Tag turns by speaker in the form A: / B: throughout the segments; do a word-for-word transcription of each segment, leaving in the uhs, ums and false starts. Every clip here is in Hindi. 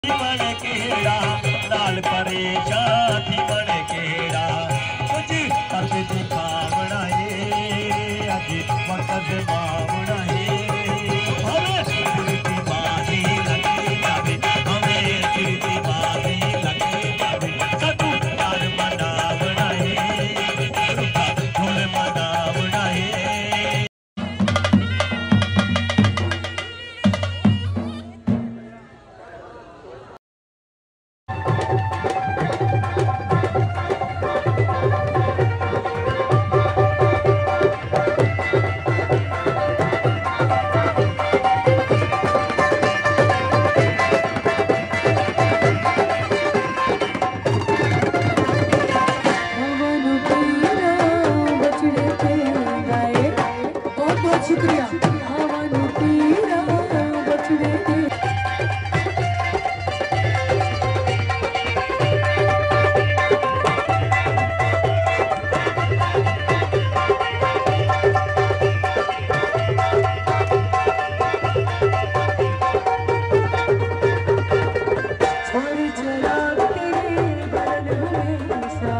A: मन केड़ा लाल परेशान थी मन केड़ा कुछ कर दिखा बनाए अज वक्त से बनाए हमें सिर की बाजी लगी जावे हमें सिर की बाजी लगी जावे सकू यार मना बनाए फूल मना बनाए
B: शुक्रिया हवन तीरा बचड़े के छोड़ चला तेरे बरन में सा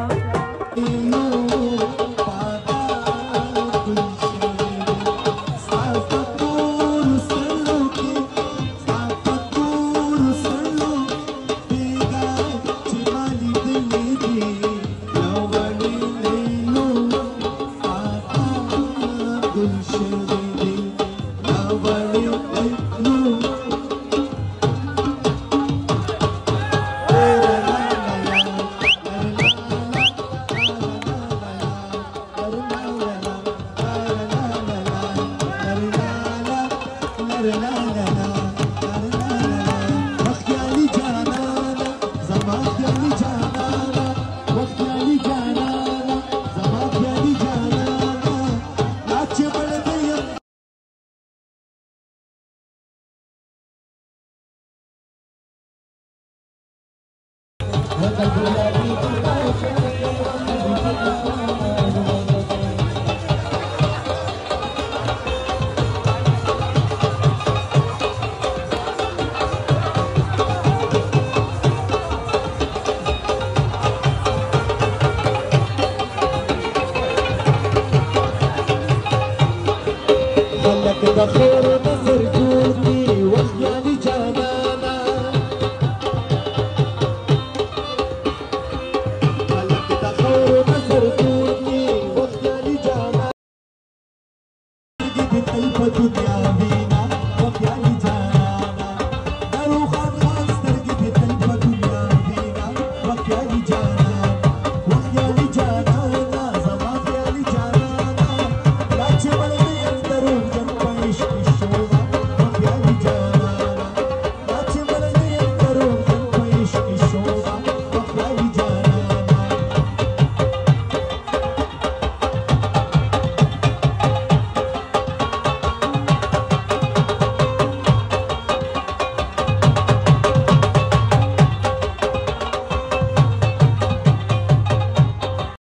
C: What